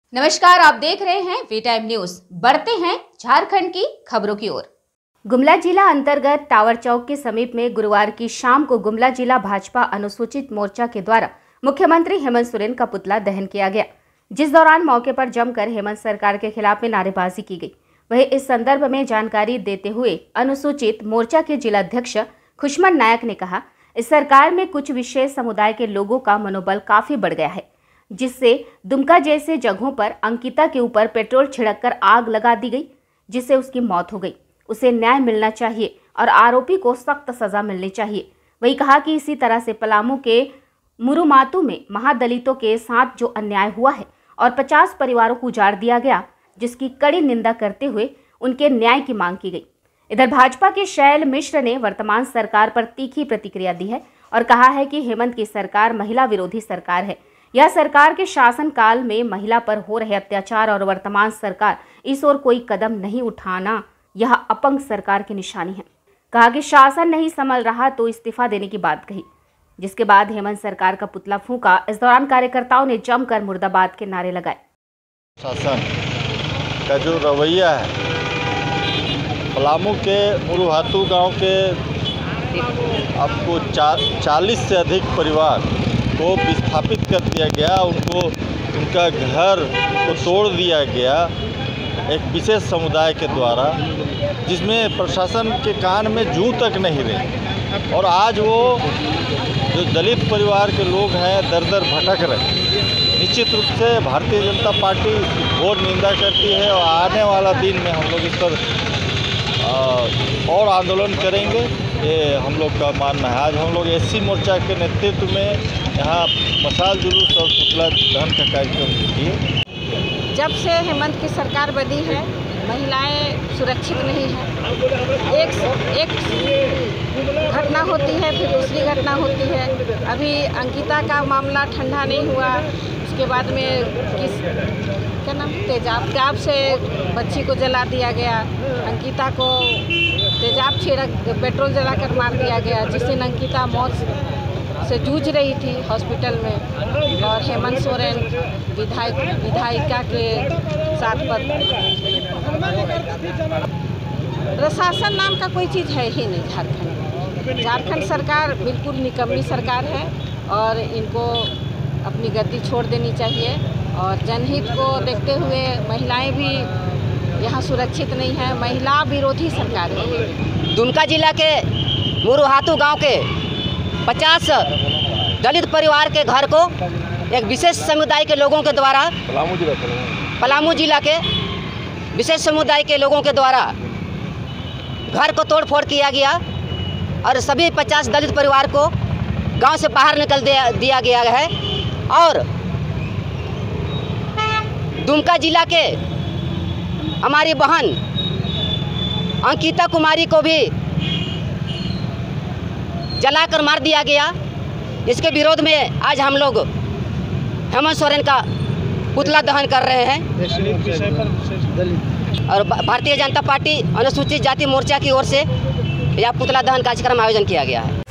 नमस्कार, आप देख रहे हैं वी टाइम न्यूज। बढ़ते हैं झारखंड की खबरों की ओर। गुमला जिला अंतर्गत टावर चौक के समीप में गुरुवार की शाम को गुमला जिला भाजपा अनुसूचित मोर्चा के द्वारा मुख्यमंत्री हेमंत सोरेन का पुतला दहन किया गया, जिस दौरान मौके पर जमकर हेमंत सरकार के खिलाफ में नारेबाजी की गई। वहीं इस संदर्भ में जानकारी देते हुए अनुसूचित मोर्चा के जिलाध्यक्ष खुशमन नायक ने कहा, इस सरकार में कुछ विशेष समुदाय के लोगों का मनोबल काफी बढ़ गया है, जिससे दुमका जैसे जगहों पर अंकिता के ऊपर पेट्रोल छिड़ककर आग लगा दी गई, जिससे उसकी मौत हो गई। उसे न्याय मिलना चाहिए और आरोपी को सख्त सजा मिलनी चाहिए। वही कहा कि इसी तरह से पलामू के मुरुमातू में महादलितों के साथ जो अन्याय हुआ है और 50 परिवारों को उजाड़ दिया गया, जिसकी कड़ी निंदा करते हुए उनके न्याय की मांग की गई। इधर भाजपा के शैल मिश्र ने वर्तमान सरकार पर तीखी प्रतिक्रिया दी है और कहा है कि हेमंत की सरकार महिला विरोधी सरकार है। यह सरकार के शासन काल में महिला पर हो रहे अत्याचार और वर्तमान सरकार इस ओर कोई कदम नहीं उठाना, यह अपंग सरकार की निशानी है। कहा कि शासन नहीं संभल रहा तो इस्तीफा देने की बात कही, जिसके बाद हेमंत सरकार का पुतला फूंका। इस दौरान कार्यकर्ताओं ने जमकर मुर्दाबाद के नारे लगाए। शासन का जो रवैया है, पलामू के मुरुहातू गांव के आपको 40 से अधिक परिवार को विस्थापित कर दिया गया, उनको उनका घर को तोड़ दिया गया एक विशेष समुदाय के द्वारा, जिसमें प्रशासन के कान में जूं तक नहीं रही। और आज वो जो दलित परिवार के लोग हैं दर दर भटक रहे। निश्चित रूप से भारतीय जनता पार्टी घोर निंदा करती है और आने वाला दिन में हम लोग इस पर और आंदोलन करेंगे, ये हम लोग का मानना है। आज हम लोग एससी मोर्चा के नेतृत्व में यहाँ मशाल जुलूस और पुतला दहन का कार्यक्रम किए। जब से हेमंत की सरकार बनी है, महिलाएं सुरक्षित नहीं हैं। एक घटना होती है, फिर दूसरी घटना होती है। अभी अंकिता का मामला ठंडा नहीं हुआ, उसके बाद में क्या नाम तेजाब से बच्ची को जला दिया गया। अंकिता को तेजाब छिड़क पेट्रोल जलाकर मार दिया गया, जिस दिन अंकिता मौत से जूझ रही थी हॉस्पिटल में। और हेमंत सोरेन विधायिका के साथ पर प्रशासन नाम का कोई चीज़ है ही नहीं। झारखंड सरकार बिल्कुल निकम्मी सरकार है और इनको अपनी गद्दी छोड़ देनी चाहिए। और जनहित को देखते हुए महिलाएं भी यहाँ सुरक्षित नहीं है। महिला विरोधी सरकार है। दुमका जिला के मुरुहातू गांव के 50 दलित परिवार के घर को एक विशेष समुदाय के लोगों के द्वारा पलामू जिला के विशेष समुदाय के लोगों के द्वारा घर को तोड़फोड़ किया गया और सभी 50 दलित परिवार को गांव से बाहर निकल दिया गया है। और दुमका जिला के हमारी बहन अंकिता कुमारी को भी जलाकर मार दिया गया। इसके विरोध में आज हम लोग हेमंत सोरेन का पुतला दहन कर रहे हैं और भारतीय जनता पार्टी अनुसूचित जाति मोर्चा की ओर से यह पुतला दहन कार्यक्रम आयोजन किया गया है।